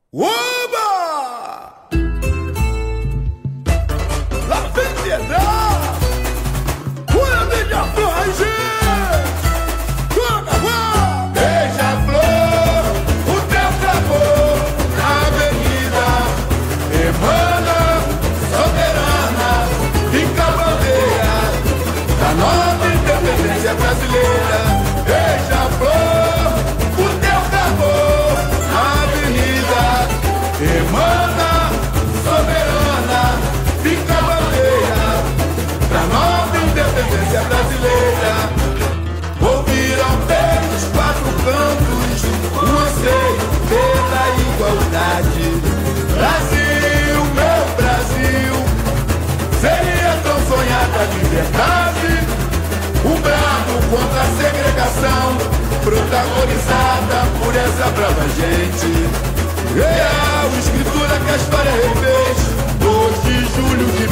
Oba! Lá vem Vietnã! Olha a beija-flor aí, gente! Carnaval! Beija-flor, o teu sabor, na avenida emana, soberana, fica a bandeira da nova independência brasileira. Beija-flor, o teu sabor, na avenida emana, soberana, fica a bandeira da nova independência brasileira. Ouviram pelos quatro cantos um anseio pela igualdade. Brasil, meu Brasil, seria tão sonhada a liberdade. Um brado contra a segregação, protagonizada por essa brava gente. Real escritura que a história refez, 2 de julho de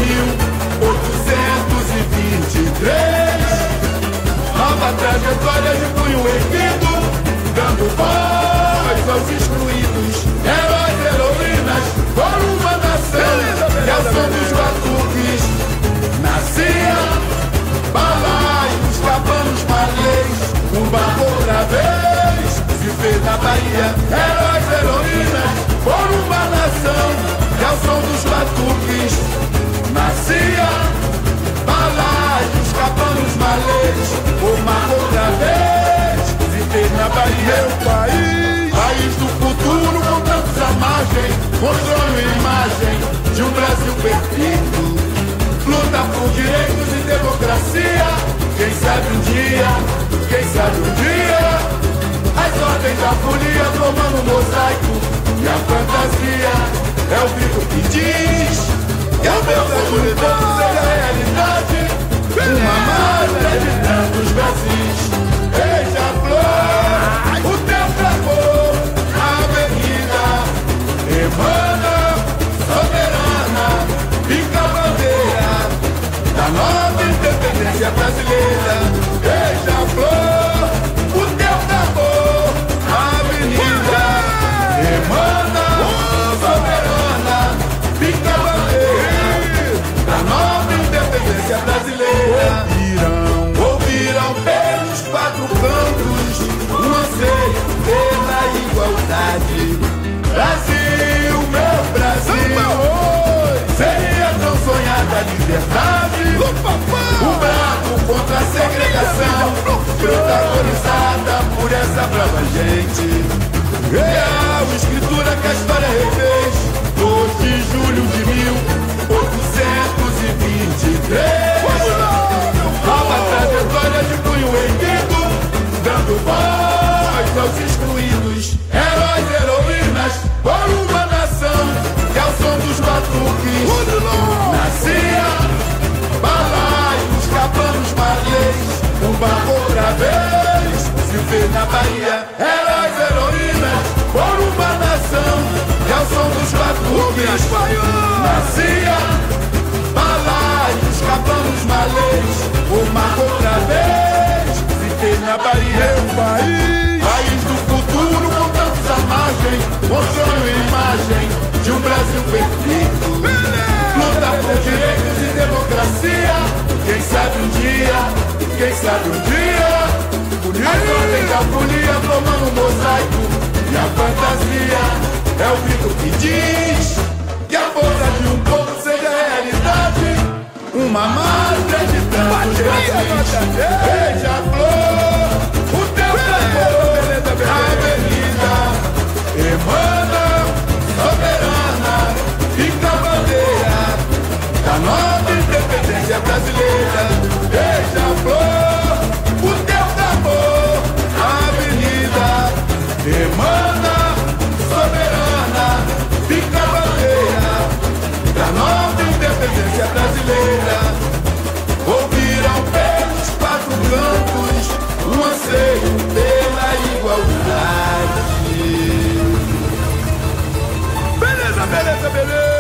1823. Nova trajetória de punho erguido, dando voz aos excluídos. Heróis, heroínas, por uma nação, que ao som dos batuques nascia balaios, cabanos, malês, um barco outra vez se fez na Bahia. Heróis, heroínas, por uma nação, que ao som dos batuques nascia balaios, cabanos, malês, uma outra vez se fez na Bahia. Meu país, país do futuro, com tantos à margem, mostrando imagem de um Brasil perfeito. Luta por direitos e democracia. Quem sabe um dia, as ordens da folia formando um mosaico. E a fantasia é o grito que diz que a nossa solidão seja realidade. Uma mata de tantos Brasis. Beija-flor, o teu sabor, a avenida emana, soberana, fica a bandeira da nova independência brasileira. Beija-flor, o teu sabor, a avenida emana, soberana, fica a bandeira da nova independência brasileira. Ouviram pelos quatro cantos um anseio pela igualdade. Brasil, meu Brasil, seria tão sonhada a liberdade. Um brado contra a segregação, protagonizada por essa brava gente. Real escritura que a história refez, 2 de julho de 1823. Nova trajetória de punho erguido, dando voz aos excluídos. Heróis, heroínas, por uma nação, que ao som dos batuques nascia balaios, cabanos, malês, um barco outra vez se fez na Bahia. Heróis, heroínas, por uma nação, que ao som dos batuques nascia balaios, cabanos, malês, uma outra vez se fez na Bahia. Meu país, país do futuro, com tantos à margem, mostrando imagem de um Brasil perfeito. Luta por direitos e democracia. Quem sabe um dia, as ordens da folia formando um mosaico. E a fantasia é o grito que diz que a força de um povo seja realidade. Uma mata de tantos Brasis. Beija-flor, o teu sabor, a avenida emana, soberana, fica a bandeira da nova independência brasileira. Beija-flor, o teu sabor, a avenida emana, soberana, fica a bandeira da nova independência brasileira. Ouviram pelos quatro cantos um anseio pela igualdade. Beleza, beleza, beleza.